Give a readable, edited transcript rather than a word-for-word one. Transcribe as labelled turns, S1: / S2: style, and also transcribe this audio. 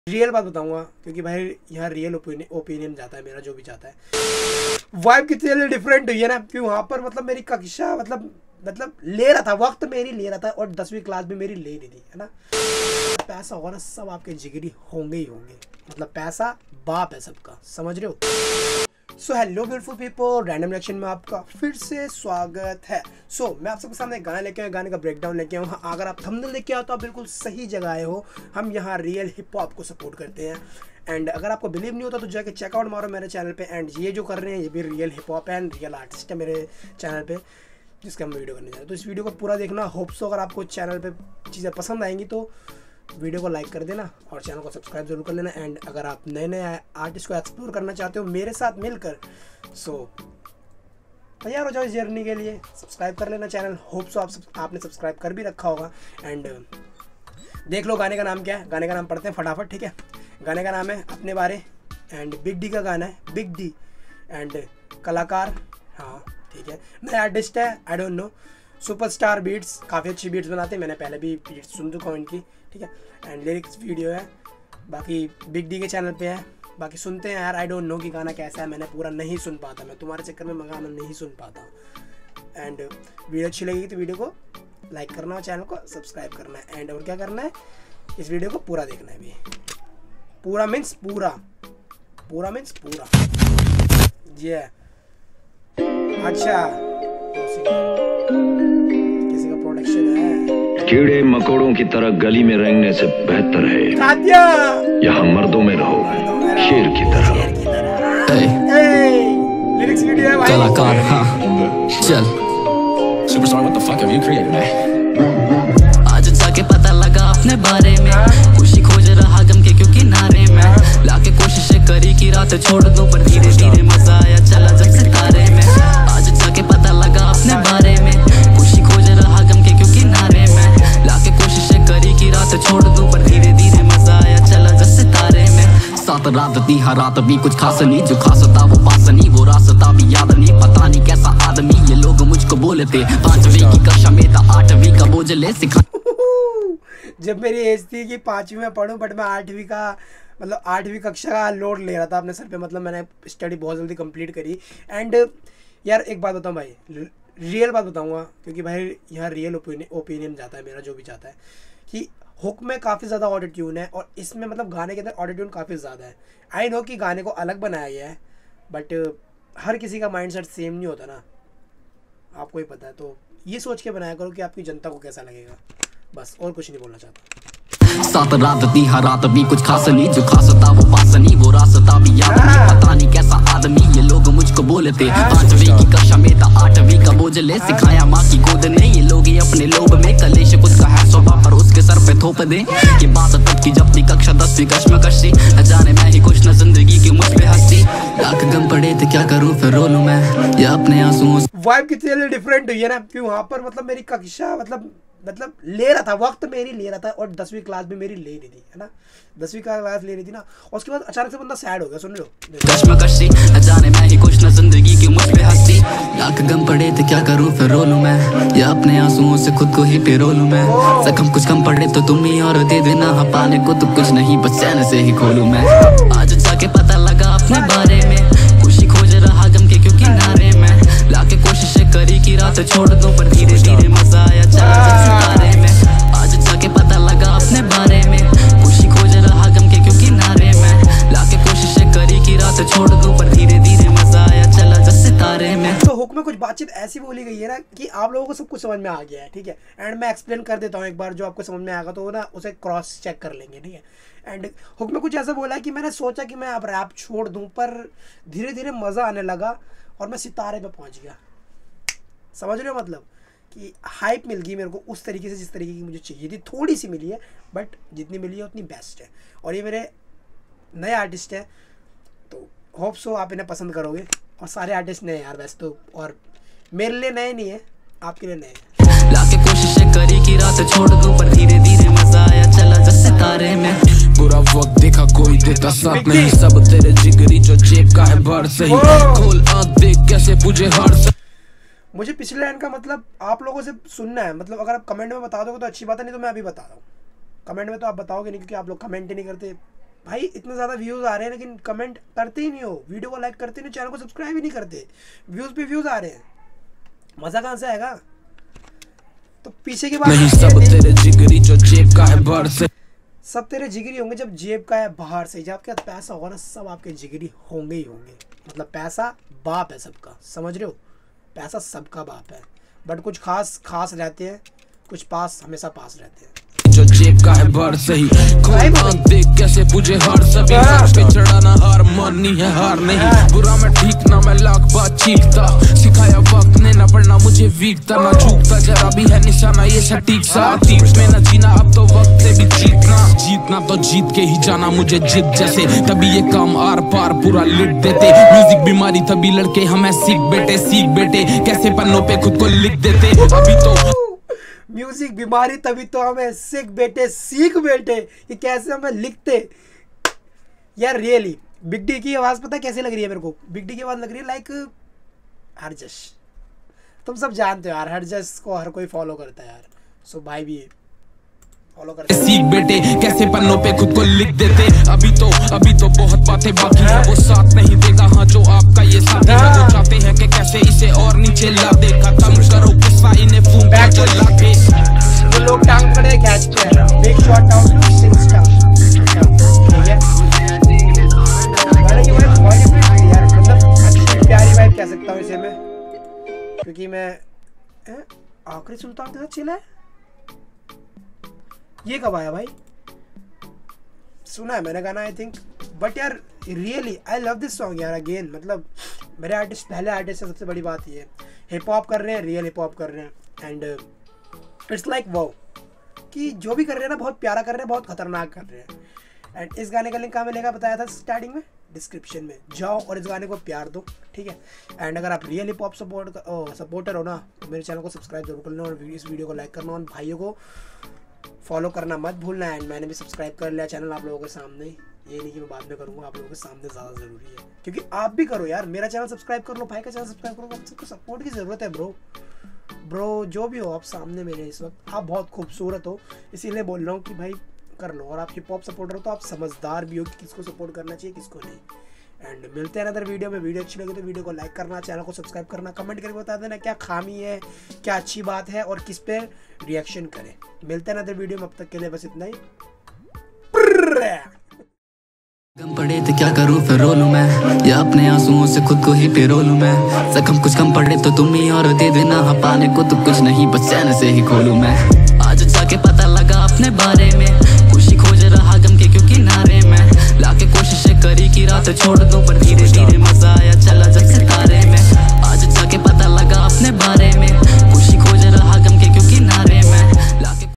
S1: Real बात बताऊंगा क्योंकि भाई यहाँ रियल ओपिनियन जाता है मेरा, जो भी जाता है। वाइब कितनी डिफरेंट हुई है ना, क्योंकि वहाँ पर मतलब मेरी कक्षा मतलब ले रहा था, वक्त मेरी ले रहा था, और 10वीं क्लास भी मेरी ले रही थी, है ना। पैसा होगा ना, सब आपके जिगरी होंगे ही होंगे, मतलब पैसा बाप है सबका, समझ रहे हो। So hello beautiful people, random reaction में आपका फिर से स्वागत है। मैं आप सबके सामने गाना लेके आया, गाने का ब्रेकडाउन लेके आया हूँ। अगर आप थंबनेल लेके आओ तो आप बिल्कुल सही जगह आए हो। हम यहाँ रियल हिप हॉप को सपोर्ट करते हैं, एंड अगर आपको बिलीव नहीं होता तो जाके चेकआउट मारो मेरे चैनल पे। एंड ये जो कर रहे हैं ये भी रियल हिप हॉप है एंड रियल आर्टिस्ट है मेरे चैनल पे, जिसका हम वीडियो करने जा रहे हैं। तो इस वीडियो को पूरा देखना। होप सो अगर आपको चैनल पे चीज़ें पसंद आएंगी तो वीडियो को लाइक कर देना और चैनल को सब्सक्राइब जरूर कर लेना। एंड अगर आप नए नए आर्टिस्ट को एक्सप्लोर करना चाहते हो मेरे साथ मिलकर, तैयार हो जाओ इस जर्नी के लिए, सब्सक्राइब कर लेना चैनल। होप सो आपने सब्सक्राइब कर भी रखा होगा। एंड देख लो गाने का नाम क्या है, गाने का नाम पढ़ते हैं फटाफट, ठीक है। गाने का नाम है अपने बारे, एंड बिग डी का गाना है, बिग डी। एंड कलाकार, हाँ ठीक है, नए आर्टिस्ट है, I don't know, superstar beats, काफ़ी अच्छी बीट्स बनाते हैं, मैंने पहले भी बीट्स सुन चुका हूँ इनकी, ठीक है। एंड लिरिक्स वीडियो है, बाकी बिग डी के चैनल पे है। बाकी सुनते हैं यार, आई डोंट नो कि गाना कैसा है, मैंने पूरा नहीं सुन पाता, मैं तुम्हारे चक्कर में गाना नहीं सुन पाता हूँ। एंड वीडियो अच्छी लगेगी तो वीडियो को लाइक करना और चैनल को सब्सक्राइब करना है। एंड और क्या करना है, इस वीडियो को पूरा देखना है भी, पूरा मीन्स पूरा, पूरा मीन्स पूरा, ये अच्छा किसी का प्रोडक्शन है।
S2: कीड़े मकोड़ों की तरह गली में रेंगने से बेहतर है यहाँ मर्दों में रहो शेर की तरह।
S1: लिरिक्स वीडियो है भाई,
S3: कलाकार, हाँ चल superstar, what the fuck have you created man. आज जाके पता लगा अपने बारे में, खुशी खोज रहा गम के क्यों किनारे में, लाके कोशिशें करी कि रात छोड़ दूं पर धीरे धीरे मजा आया चला जब सितारे में। आज जाके पता लगा अपने बारे में, खुशी खोज रहा गम के क्यों किनारे में, लाके कोशिशें करी कि रात छोड़ दूं पर धीरे धीरे मजा आया चला जब सितारे में। सात रात दी हर रात भी कुछ खास नहीं, जो खास था वो पास नहीं, वो रास्ता भी याद नहीं, पता नहीं कैसा आदमी ये लोग मुझको बोलते। 5वीं की कक्षा में था 8वीं का बोझ ले सिखा।
S1: जब मेरी एज थी कि 5वीं में पढ़ूं, बट मैं 8वीं का मतलब 8वीं कक्षा का लोड ले रहा था अपने सर पे, मतलब मैंने स्टडी बहुत जल्दी कंप्लीट करी। एंड यार एक बात बताऊं भाई, रियल बात बताऊंगा क्योंकि भाई यहाँ रियल ओपिनियन जाता है मेरा, जो भी जाता है, कि हुक में काफ़ी ज़्यादा ऑटो ट्यून है और इसमें मतलब गाने के अंदर ऑटो ट्यून काफ़ी ज़्यादा है। आई नो कि गाने को अलग बनाया गया है, बट हर किसी का माइंडसेट सेम नहीं होता ना, आपको ही पता है। तो ये सोच के बनाया करो कि आपकी जनता को कैसा लगेगा, बस, और कुछ नहीं बोलना चाहता।
S3: सात रात दी हर रात भी कुछ खास नहीं, जो खास था वो पास नहीं, वो रास्ता भी याद नहीं, पता नहीं कैसा आदमी ये लोग मुझको बोलते। 5वीं की कक्षा में था 8वीं का बोझ ले सिखाया माँ की गोद ने, ये लोग ही अपने लोभ में कलेश खुद का है स्वभाव पर उसके सर पे थोप दे। ये बात तब की जब थी कक्षा 10वीं कश्मकशी, न जाने मैं ही कुछ न जिंदगी की मुझ पे हंसी, लाख गम पड़े थे क्या करूँ फिर रो लूं मैं ये अपने आंसुओं।
S1: वाइब कितनी डिफरेंट हुई है ना, क्योंकि वहाँ पर मतलब मेरी कक्षा मतलब ले रहा था, वक्त मेरी ले रहा था, और 10वीं क्लास भी मेरी ले रही थी, है ना। 10वीं क्लास ले रही थी ना, और उसके बाद अचानक से बंदा सैड हो गया, सुन लो।
S3: कश्मकशी, न जाने मैं ही कुछ न जिंदगी की मुझ पे हंसी, लाख गम पड़े थे क्या करूँ फिर रो लूं मैं ये अपने आंसुओं से खुद को ही पिरो लूं मैं। जख्म कुछ कम पड़े तो तुम ही और दे देना, पाने को तो कुछ नहीं बस चैन से ही खोलूं मैं। आज जाके पता लगा अपने बारे में, खुशी खोज रहा गम के क्यों किनारे में, लाके कोशिशें करी कि रात छोड़ दूं पर धीरे धीरे मजा आया चला जब सितारे में। आज जाके पता लगा अपने बारे में, खुशी खोज रहा गम के क्यों किनारे में, लाके कोशिशें करी कि रात छोड़ दूं पर धीरे धीरे मजा आया चला जब सितारे में।
S1: तो हुक में कुछ बातचीत ऐसी बोली गई है ना कि आप लोगों को सब कुछ समझ में आ गया है, ठीक है। एंड मैं एक्सप्लेन कर देता हूँ एक बार, जो आपको समझ में आएगा तो ना उसे क्रॉस चेक कर लेंगे, ठीक है। एंड हुक में कुछ ऐसा बोला है कि मैंने सोचा कि मैं अब रैप छोड़ दूं, पर धीरे धीरे मज़ा आने लगा और मैं सितारे पे पहुंच गया। समझ रहे हो, मतलब कि हाइप मिल गई मेरे को उस तरीके से जिस तरीके की मुझे चाहिए थी, थोड़ी सी मिली है, बट जितनी मिली है उतनी बेस्ट है। और ये मेरे नए आर्टिस्ट है, तो होप सो आप इन्हें पसंद करोगे। और सारे आर्टिस्ट नए यार वैसे तो, और मेरे लिए नए नहीं है, आपके लिए नए हैं।
S3: लाके कोशिशें करी कि रात छोड़ दूं पर धीरे धीरे मजा आया चला जब सितारे में। बुरा वक्त देखा कोई देता साथ नहीं, सब तेरे जिगरी जो जेब का है भर सही, खोल आंख देख कैसे पूजे हर।
S1: मुझे पिछले लाइन का मतलब आप लोगों से सुनना है, मतलब अगर आप कमेंट में बता दोगे तो अच्छी बात है, नहीं तो मैं अभी बता रहा हूँ। कमेंट में तो आप बताओगे नहीं क्योंकि आप लोग कमेंट ही नहीं करते, भाई इतने ज़्यादा व्यूज़ आ रहे हैं लेकिन कमेंट करते ही नहीं हो, वीडियो को लाइक करते नहीं, चैनल को सब्सक्राइब ही नहीं करते, व्यूज़ पे व्यूज़ आ रहे हैं, मज़ा कहाँ से आएगा? तो पीछे की बात नहीं, सब तेरे जिगरी जो जेब का है बाहर से, सब तेरे जिगरी होंगे जब जेब का है बाहर से, जब आपके पैसा होगा ना सब आपके जिगरी होंगे ही होंगे। मतलब पैसा बाप है सबका, समझ रहे हो? पैसा सबका बाप है, बट कुछ खास रहते हैं, कुछ पास हमेशा पास रहते हैं। जो जेब का है बाहर से ही देख कैसे पूछे हर सभी पे चढ़ाना हार माननी है हार नहीं, बुरा मैं ठीक ना मैं लाख बात चीखता, सिखाया वक्त ने ना पढ़ना मुझे वीकता, ना झुकता जरा भी है निशाना ये सटीक सा, अतीत में ना जीना अब तो वक्त से भी जीतना तो जीत के ही जाना मुझे जिद जैसे, तभी ये काम आर पार पूरा लिख देते, म्यूजिक बीमारी तभी लड़के हमें सीख बेटे कैसे पन्नों पे खुद को लिख देते, अभी तो म्यूजिक बीमारी तभी तो हमें सीख बेटे ये कैसे हमें लिखते यार। रियली बिग डी की आवाज़ पता कैसे लग रही है मेरे को? बिग डी की आवाज़ लग रही है लाइक हरजश, तुम सब जानते हो यार, हरजश को हर कोई फॉलो करता है यार, सो भाई भी फॉलो करते हैं। सीख बेटे कैसे पन्नों पे खुद को लिख देते, अभी तो बहुत बातें बाकी है, वो साथ नहीं देगा हाँ जो आपका ये साथी है, वो चाहते हैं कि कैसे इसे और नीचे ला दे, खत्म करो किस्सा इन्हें फूंक के लाके, वो लोग टांग पड़े खींचते हैं, बिग शॉट आउट टू सिंस्टा, ठीक है? हालांकि भाई बहुत डिफरेंट यार, मतलब अच्छी प्यारी वाइब कह सकता हूँ इसे मैं, क्योंकि मैं आखिरी सुल्तान के साथ चिल्ला है। ये कब आया भाई? सुना है मैंने गाना आई थिंक, बट यार really I love this song यार। अगेन मतलब मेरे आर्टिस्ट, पहले आर्टिस्ट है, सबसे बड़ी बात ये हिप हॉप कर रहे हैं, रियल हिप हॉप कर रहे हैं, एंड इट्स लाइक वाओ कि जो भी कर रहे हैं ना बहुत प्यारा कर रहे हैं, बहुत खतरनाक कर रहे हैं। एंड इस गाने का लिंक कहाँ मिलेगा बताया था स्टार्टिंग में, डिस्क्रिप्शन में जाओ और इस गाने को प्यार दो, ठीक है? एंड अगर आप रियल हिप हॉप सपोर्टर हो ना तो मेरे चैनल को सब्सक्राइब जरूर करना और इस वीडियो को लाइक करना और भाइयों को फॉलो करना मत भूलना। एंड मैंने भी सब्सक्राइब कर लिया चैनल आप लोगों के सामने, ये नहीं कि मैं बाद में करूँगा, आप लोगों के सामने ज़्यादा ज़रूरी है, क्योंकि आप भी करो यार, मेरा चैनल सब्सक्राइब कर लो, भाई का चैनल सब्सक्राइब करो, आप सबको सपोर्ट की ज़रूरत है ब्रो जो भी हो आप सामने मेरे इस वक्त, आप बहुत खूबसूरत हो, इसीलिए बोल रहा हूँ कि भाई कर लो। और आप हिप हॉप सपोर्टर हो तो आप समझदार भी हो कि किसको सपोर्ट करना चाहिए किसको नहीं। एंड मिलते हैं अदर वीडियो में, वीडियो अच्छी लगी तो वीडियो को लाइक करना, चैनल को सब्सक्राइब करना, कमेंट करके बता देना क्या खामी है, क्या अच्छी बात है और किस पे रिएक्शन करें। मिलते हैं अदर वीडियो में, अब तक के लिए बस इतना ही।
S3: कम पड़े तो क्या करूँ फिर रो लूं मैं, या अपने आंसुओं से खुद को ही पिरो लूं मैं, जख्म कुछ कम पड़े तो तुम ही और दे देना, हाँ पाने को तो कुछ नहीं बस चैन से ही खोलूं मैं। आज जाके पता लगा अपने बारे में, खुशी खोज रहा गम के क्यों किनारे में, लाके कोशिशें करी कि रात छोड़ दूं पर धीरे धीरे मजा आया चला जब सितारे में।